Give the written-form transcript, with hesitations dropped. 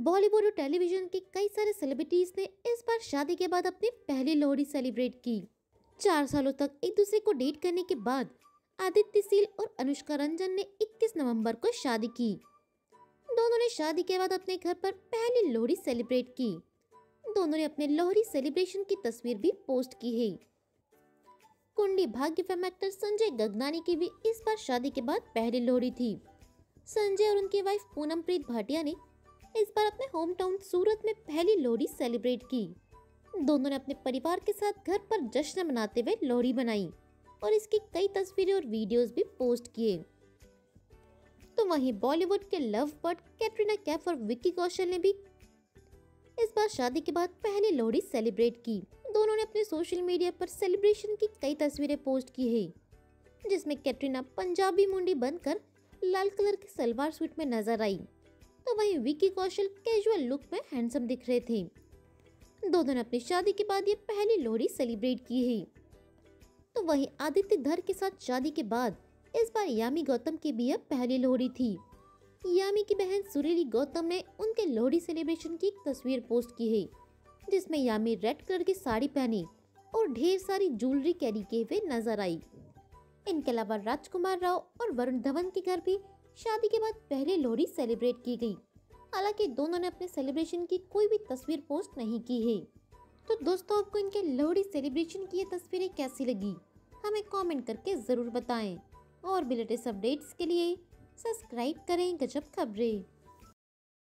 बॉलीवुड और टेलीविजन के कई सारे सेलिब्रिटीज ने इस बार शादी के बाद अपनी पहली लोहड़ी सेलिब्रेट की। 4 सालों तक एक दूसरे को डेट करने के बाद आदित्य सील और अनुष्का रंजन ने 21 नवंबर को शादी की। दोनों ने शादी के बाद अपने घर पर पहली लोहड़ी सेलिब्रेट की। दोनों ने अपने लोहड़ी सेलिब्रेशन की तस्वीर भी पोस्ट की है। कुंडी भाग्य फिल्म एक्टर संजय गगनानी की भी इस बार शादी के बाद पहली लोहड़ी थी। संजय और उनकी वाइफ पूनमप्रीत भाटिया ने इस बार अपने होम टाउन सूरत में पहली लोहड़ी सेलिब्रेट की। दोनों ने अपने परिवार के साथ घर पर जश्न मनाते हुए लोहड़ी बनाई और इसकी कई तस्वीरें और वीडियोस भी पोस्ट किए। तो वहीं बॉलीवुड के लव बर्ड कैटरीना कैफ और विक्की कौशल ने भी इस बार शादी के बाद पहली लोहड़ी सेलिब्रेट की। दोनों ने अपने सोशल मीडिया पर सेलिब्रेशन की कई तस्वीरें पोस्ट की है, जिसमें कैटरीना पंजाबी मुंडी बनकर लाल कलर के सलवार सूट में नजर आई, तो वहीं विक्की कौशल कैजुअल लुक में हैंडसम दिख रहे थे। दोनों ने अपनी शादी के बाद ये पहली लोहड़ी सेलिब्रेट की है। तो वहीं आदित्य धर के साथ शादी के बाद इस बार यामी गौतम की भी यह पहली लोहड़ी थी। यामी की बहन सुरीली गौतम ने उनके लोहड़ी सेलिब्रेशन की एक तस्वीर पोस्ट की है, जिसमें यामी रेड कलर की साड़ी पहनी और ढेर सारी ज्वेलरी कैरी किए हुए नजर आई। इनके अलावा राजकुमार राव और वरुण धवन के घर भी शादी के बाद पहली लोहड़ी सेलिब्रेट की गई। हालांकि दोनों ने अपने सेलिब्रेशन की कोई भी तस्वीर पोस्ट नहीं की है। तो दोस्तों, आपको इनके लोहड़ी सेलिब्रेशन की ये तस्वीरें कैसी लगी, हमें कमेंट करके जरूर बताएं। और भी लेटेस्ट अपडेट्स के लिए सब्सक्राइब करें गजब खबरें।